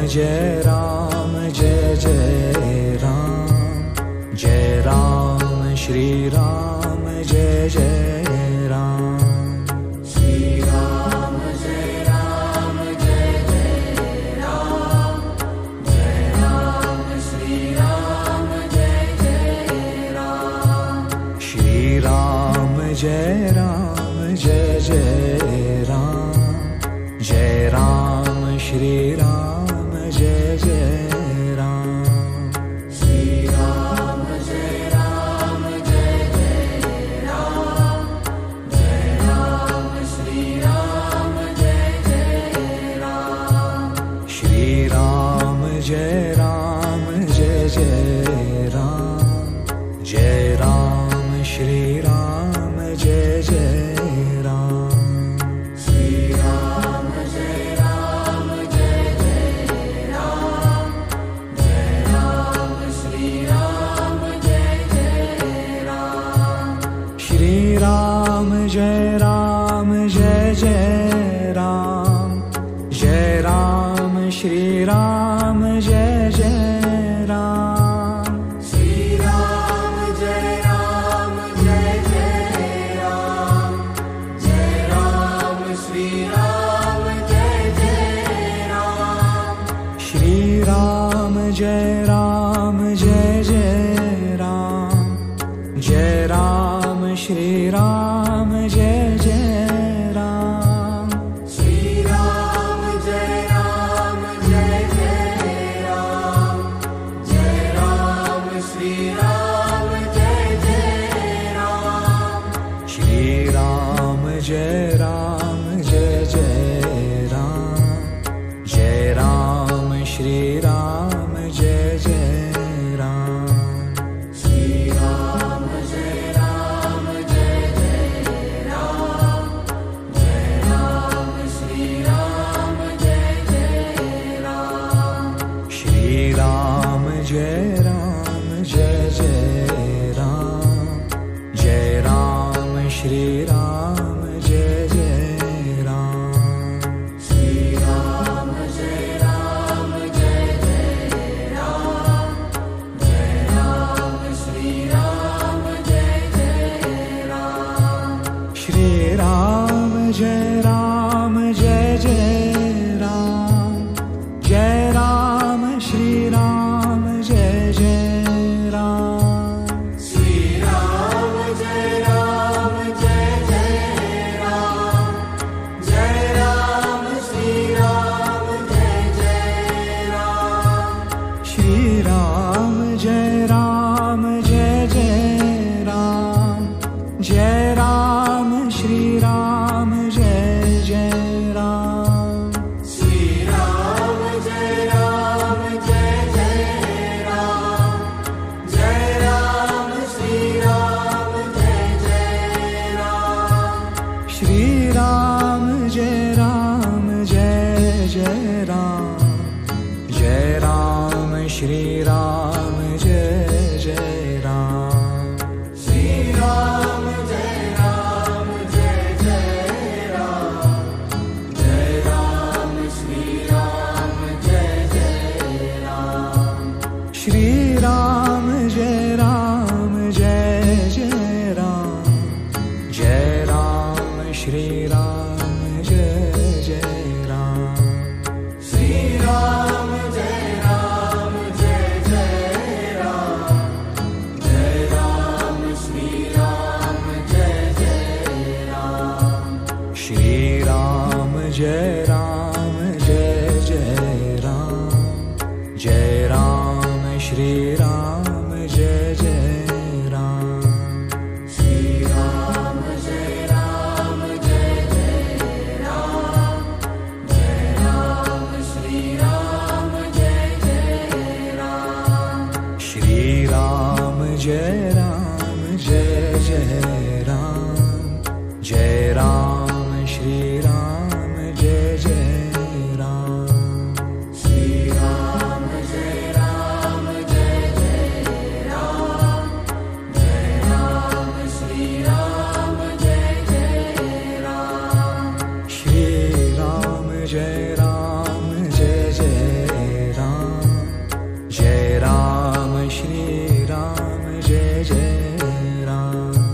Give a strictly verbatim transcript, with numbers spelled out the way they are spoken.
Jai Ram Jai Jai Ram, Jai Ram Shri Ram Jai Jai Ram. Shri Ram Jai Ram Jai Jai Ram, Jai Ram Shri Ram Jai Jai Ram. Shri Ram Jai Ram Jai Jai Ram, Jai Ram Shri Ram Jai Jai Ram. Shri Ram Jai Ram Jai Jai Ram, Jai Ram Shri Ram Jai Jai Ram. Shri Ram Jai Ram Jai Jai Ram, Jai Ram Shri Ram Jai Jai Ram. Shri Ram Jai Ram Jai Jai Ram, Jai Ram Shri Ram Jai Jai Ram. Shri Ram Jai Ram Jai Jai Ram, Jai Ram Shri Ram Jai Jai Ram. Shri Ram Jai Ram Jai Jai Ram, Jai Ram Shri Ram Jai Jai Ram. Shri Ram Jai Ram Jai Jai Ram, Jai Ram Shri Ram Jai Jai Ram. Shri Ram Jai Ram Jai Jai Ram, Jai Ram Shri Ram Jai Jai Ram. Shri Ram Jai Ram Jai Jai Ram, Jai Ram Shri Ram Jai Jai Ram. Shri Ram Jai Ram Jai Jai Ram, Jai Ram Shri Ram Jai Jai Ram. Shri Ram Jai Ram Jai Jai Ram, Jai Ram Shri Ram Jai Jai Ram. Shri Ram Jai Ram Jai Jai Ram, Jai Ram Shri Ram Jai Jai Ram. Shri Ram Jai Ram Jai Jai Ram, Jai Ram Shri Ram Jai Jai Ram. Shri Ram Jai Ram Jai Jai Ram, Jai Ram Shri Ram Jai Jai Ram. Shri Ram Jai Ram Jai Jai Ram, Jai Ram Shri Ram Jai Jai Ram. Shri Ram Jai Ram Jai Jai Ram, Jai Ram Shri Ram Jai Jai Ram. Shri Ram Jai Ram Jai Jai Ram, Jai Ram Shri Ram Jai Jai Ram. Shri Ram Jai Ram Jai Jai Ram, Jai Ram Shri Ram Jai Jai Ram. Shri Ram Jai Ram Jai Jai Ram, Jai Ram Shri Ram Jai Jai Ram. Shri Ram Jai Ram Jai Jai Jai Ram.